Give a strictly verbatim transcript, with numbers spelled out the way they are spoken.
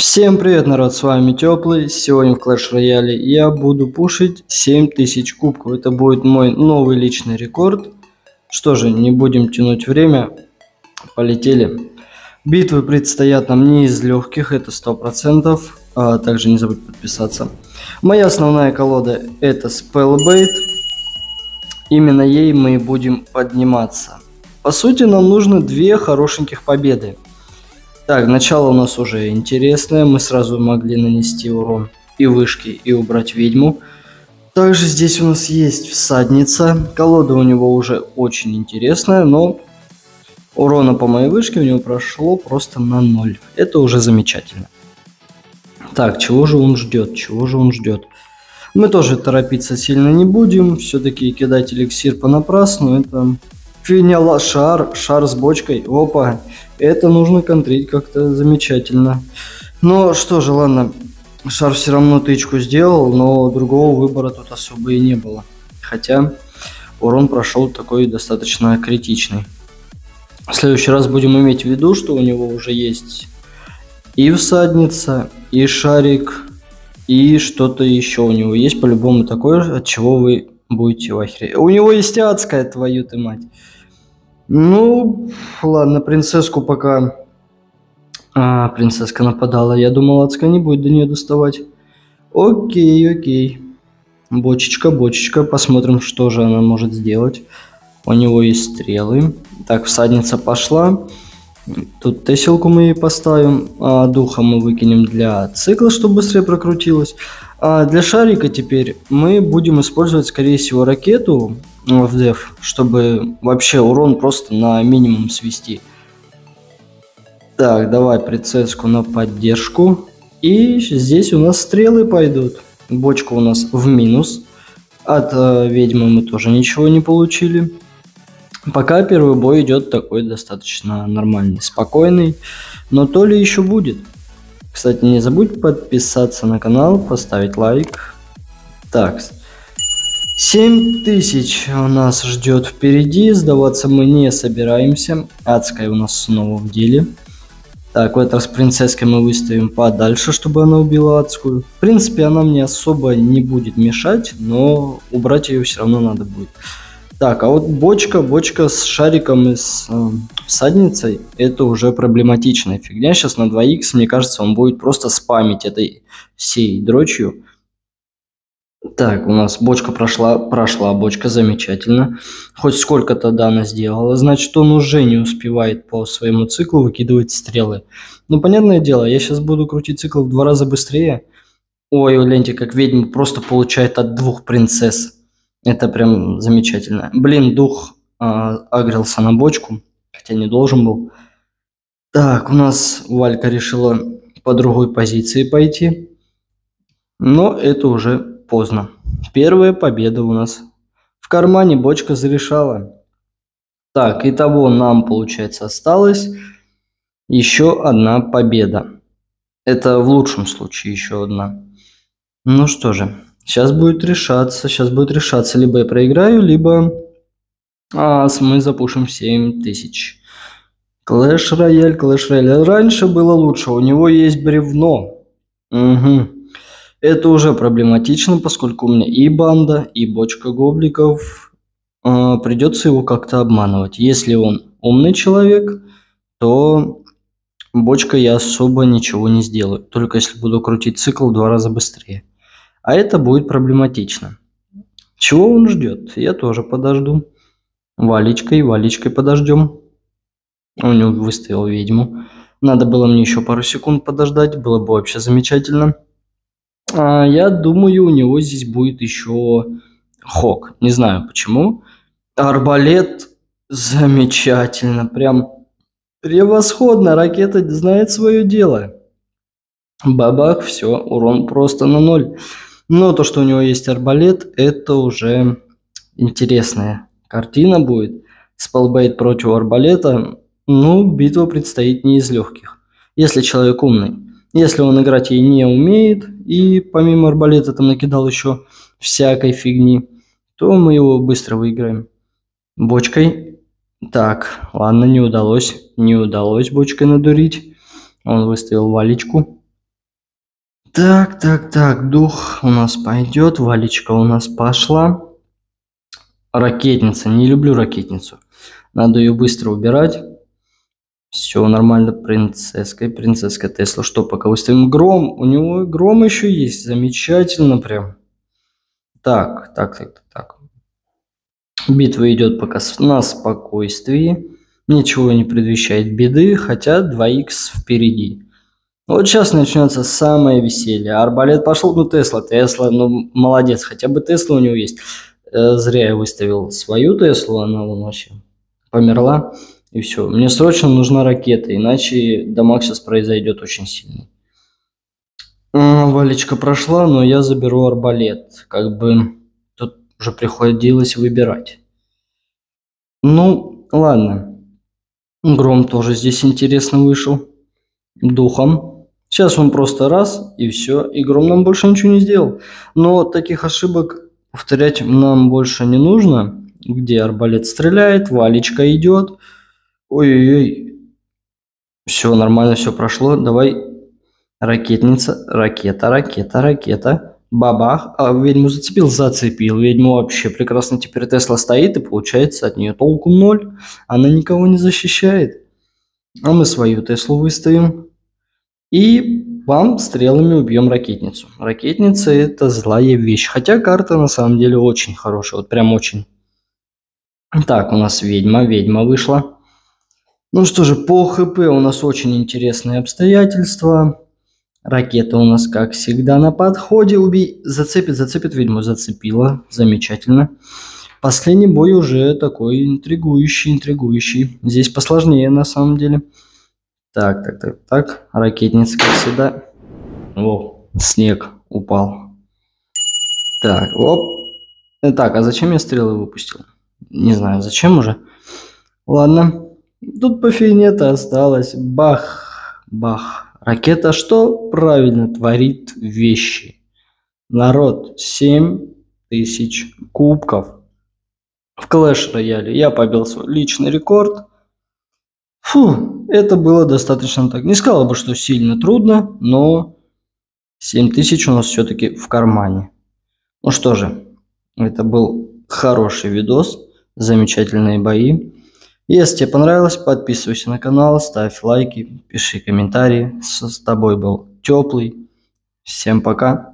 Всем привет, народ, с вами Теплый. Сегодня в Clash Royale я буду пушить семь тысяч кубков. Это будет мой новый личный рекорд. Что же, не будем тянуть время. Полетели. Битвы предстоят нам не из легких, это сто процентов. А также не забудь подписаться. Моя основная колода это Spellbait. Именно ей мы и будем подниматься. По сути, нам нужно две хорошеньких победы. Так, начало у нас уже интересное. Мы сразу могли нанести урон и вышки, и убрать ведьму. Также здесь у нас есть всадница. Колода у него уже очень интересная, но урона по моей вышке у него прошло просто на ноль. Это уже замечательно. Так, чего же он ждет? Чего же он ждет? Мы тоже торопиться сильно не будем. Все-таки кидать эликсир понапрасну. Это фигня. Шар, шар с бочкой. Опа. Это нужно контрить как-то замечательно. Но что же, ладно. Шар все равно тычку сделал, но другого выбора тут особо и не было. Хотя урон прошел такой достаточно критичный. В следующий раз будем иметь в виду, что у него уже есть и всадница, и шарик, и что-то еще у него есть по-любому такое, от чего вы будете в ахере. У него есть адская, твою ты мать. Ну, ладно, принцесску пока... А, принцесска нападала. Я думал, адская не будет до нее доставать. Окей, окей. Бочечка, бочечка. Посмотрим, что же она может сделать. У него есть стрелы. Так, всадница пошла. Тут теселку мы ей поставим. А, духа мы выкинем для цикла, чтобы быстрее прокрутилось. А для шарика теперь мы будем использовать, скорее всего, ракету в деф, чтобы вообще урон просто на минимум свести. Так, давай принцесску на поддержку. И здесь у нас стрелы пойдут. Бочка у нас в минус. От э, ведьмы мы тоже ничего не получили. Пока первый бой идет такой достаточно нормальный, спокойный. Но то ли еще будет. Кстати, не забудь подписаться на канал, поставить лайк. Так, семь тысяч у нас ждет впереди. Сдаваться мы не собираемся. Адская у нас снова в деле. Так, в этот раз принцесской мы выставим подальше, чтобы она убила адскую. В принципе, она мне особо не будет мешать, но убрать ее все равно надо будет. Так, а вот бочка, бочка с шариком и с э, всадницей, это уже проблематичная фигня. Сейчас на два икс, мне кажется, он будет просто спамить этой всей дрочью. Так, у нас бочка прошла, прошла бочка, замечательно. Хоть сколько-то да она сделала, значит он уже не успевает по своему циклу выкидывать стрелы. Ну, понятное дело, я сейчас буду крутить цикл в два раза быстрее. Ой, гляньте, как ведьма просто получает от двух принцесс. Это прям замечательно. Блин, дух э, агрился на бочку, хотя не должен был. Так, у нас Валька решила по другой позиции пойти. Но это уже поздно. Первая победа у нас в кармане, бочка зарешала. Так, итого нам, получается, осталось еще одна победа. Это в лучшем случае еще одна. Ну что же. Сейчас будет решаться, сейчас будет решаться, либо я проиграю, либо а, мы запушим семь тысяч. Clash Royale, Clash Royale. Раньше было лучше, у него есть бревно. Угу. Это уже проблематично, поскольку у меня и банда, и бочка гобликов. А, придется его как-то обманывать. Если он умный человек, то бочка я особо ничего не сделаю. Только если буду крутить цикл в два раза быстрее. А это будет проблематично. Чего он ждет? Я тоже подожду. Валечкой, Валечкой подождем. У него выставил ведьму. Надо было мне еще пару секунд подождать. Было бы вообще замечательно. А, я думаю, у него здесь будет еще хок. Не знаю почему. Арбалет замечательно. Прям превосходно. Ракета знает свое дело. Бабах, все. Урон просто на ноль. Но то, что у него есть арбалет, это уже интересная картина будет. Spellbait против арбалета. Ну, битва предстоит не из легких. Если человек умный. Если он играть ей не умеет, и помимо арбалета там накидал еще всякой фигни, то мы его быстро выиграем. Бочкой. Так, ладно, не удалось. Не удалось бочкой надурить. Он выставил Валечку. Так, так, так, дух у нас пойдет, Валечка у нас пошла. Ракетница, не люблю ракетницу. Надо ее быстро убирать. Все нормально, принцесска, принцесска Тесла. Что, пока выставим гром? У него гром еще есть, замечательно прям. Так, так, так, так, так. Битва идет пока на спокойствии. Ничего не предвещает беды, хотя два икс впереди. Вот сейчас начнется самое веселье. Арбалет пошел, ну Тесла, Тесла, ну молодец, хотя бы Тесла у него есть. Э, зря я выставил свою Теслу, она вон вообще померла. И все. Мне срочно нужна ракета, иначе дамаг сейчас произойдет очень сильный. А, Валечка прошла, но я заберу арбалет. Как бы тут уже приходилось выбирать. Ну, ладно. Гром тоже здесь интересно вышел. Духом. Сейчас он просто раз, и все. И Гром нам больше ничего не сделал. Но таких ошибок повторять нам больше не нужно. Где арбалет стреляет, Валечка идет. Ой-ой-ой. Все, нормально, все прошло. Давай. Ракетница. Ракета, ракета, ракета. Бабах. А ведьму зацепил? Зацепил. Ведьму вообще прекрасно. Теперь Тесла стоит, и получается от нее толку ноль. Она никого не защищает. А мы свою Теслу выставим. И вам стрелами убьем ракетницу. Ракетница – это злая вещь. Хотя карта на самом деле очень хорошая. Вот прям очень. Так, у нас ведьма. Ведьма вышла. Ну что же, по ХП у нас очень интересные обстоятельства. Ракета у нас, как всегда, на подходе. Убей. Зацепит, зацепит ведьму. Зацепила. Замечательно. Последний бой уже такой интригующий, интригующий. Здесь посложнее на самом деле. Так, так, так, так. Ракетница, как всегда. О, снег упал. Так, оп. Так, а зачем я стрелы выпустил? Не знаю, зачем уже. Ладно. Тут по фигне-то осталось. Бах, бах. Ракета что? Правильно творит вещи. Народ, семь тысяч кубков. В Clash Royale я побил свой личный рекорд. Фу, это было достаточно так. Не сказал бы, что сильно трудно, но семь тысяч у нас все-таки в кармане. Ну что же, это был хороший видос, замечательные бои. Если тебе понравилось, подписывайся на канал, ставь лайки, пиши комментарии. С тобой был Теплый. Всем пока.